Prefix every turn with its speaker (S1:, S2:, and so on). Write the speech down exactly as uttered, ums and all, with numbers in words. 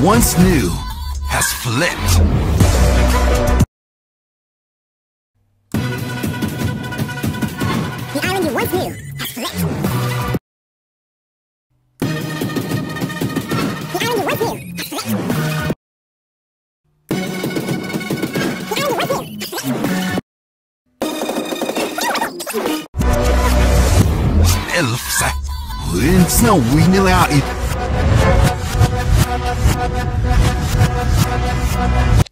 S1: once knew has flipped.
S2: The island you once knew has flipped. The island you once knew has flipped. The island you once knew has flipped.
S1: ألف سنة وين تسوين العائد